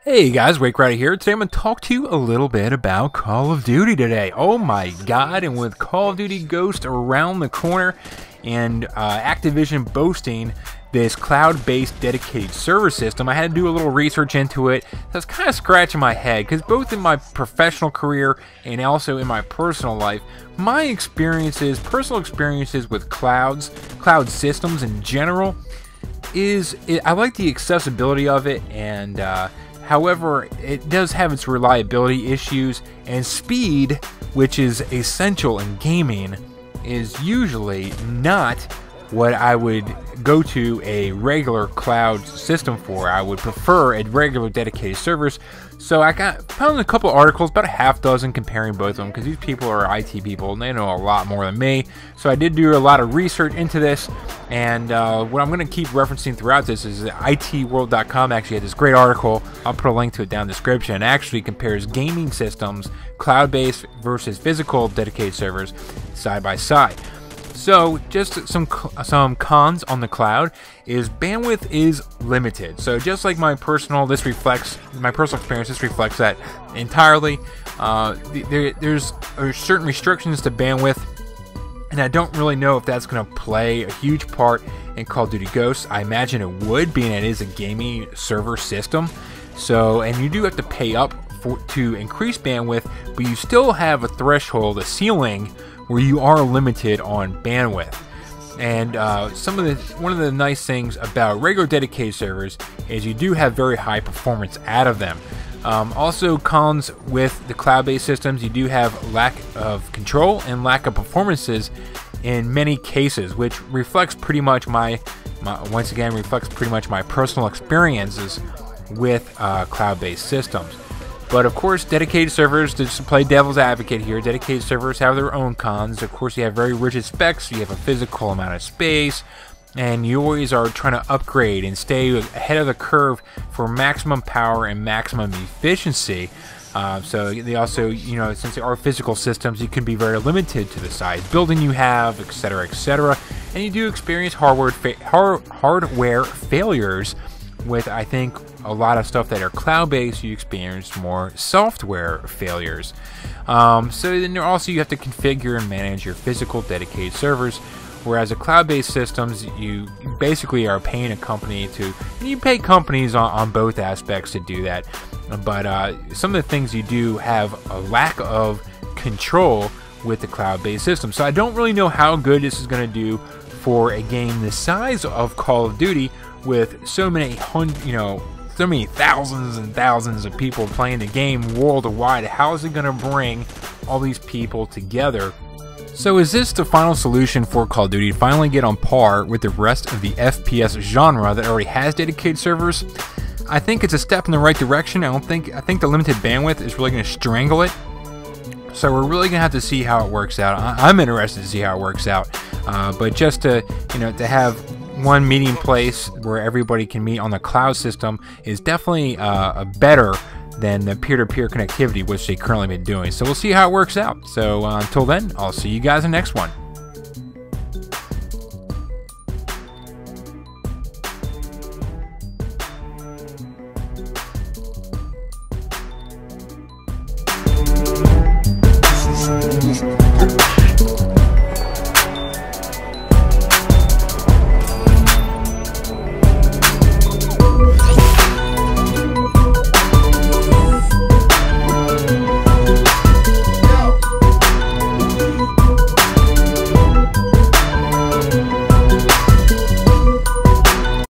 Hey guys, Wake Rider here. Today I'm going to talk to you a little bit about Call of Duty today. Oh my god, and with Call of Duty Ghost around the corner and Activision boasting this cloud-based dedicated server system, I had to do a little research into it. So I was kind of scratching my head because both in my professional career and also in my personal life, my personal experiences with cloud systems in general, I like the accessibility of it, and however, it does have its reliability issues, and speed, which is essential in gaming, is usually not what I would go to a regular cloud system for. I would prefer a regular dedicated servers. So I found a couple articles, about a half dozen, comparing both of them, because these people are IT people and they know a lot more than me. So I did do a lot of research into this, and what I'm going to keep referencing throughout this is that itworld.com actually had this great article. I'll put a link to it down in the description. It actually compares gaming systems, cloud-based versus physical dedicated servers, side by side. So just some cons on the cloud is bandwidth is limited. So just like my personal experience, this reflects that entirely. There's certain restrictions to bandwidth, and I don't really know if that's going to play a huge part in Call of Duty Ghosts. I imagine it would, being it is a gaming server system. So, and you do have to pay up to increase bandwidth, but you still have a threshold, a ceiling, where you are limited on bandwidth. And one of the nice things about regular dedicated servers is you do have very high performance out of them. Also, cons with the cloud-based systems, you do have lack of control and lack of performances in many cases, which reflects pretty much my personal experiences with cloud-based systems. But of course, dedicated servers, to play devil's advocate here, dedicated servers have their own cons. Of course, you have very rigid specs, you have a physical amount of space, and you always are trying to upgrade and stay ahead of the curve for maximum power and maximum efficiency. So they also, since they are physical systems, you can be very limited to the size building you have, etc., etc. And you do experience hardware failures. With, I think, a lot of stuff that are cloud-based, you experience more software failures. So then also you have to configure and manage your physical dedicated servers, whereas the cloud-based systems, you basically are paying a company to, and you pay companies on both aspects to do that. But some of the things you do have a lack of control with the cloud-based system. So I don't really know how good this is going to do for a game the size of Call of Duty, with so many thousands and thousands of people playing the game worldwide. How is it going to bring all these people together? So is this the final solution for Call of Duty to finally get on par with the rest of the FPS genre that already has dedicated servers? I think it's a step in the right direction. I think the limited bandwidth is really going to strangle it. So we're really going to have to see how it works out. I'm interested to see how it works out. But just to have one meeting place where everybody can meet on the cloud system is definitely better than the peer-to-peer connectivity which they currently been doing. So we'll see how it works out. So until then, I'll see you guys in the next one.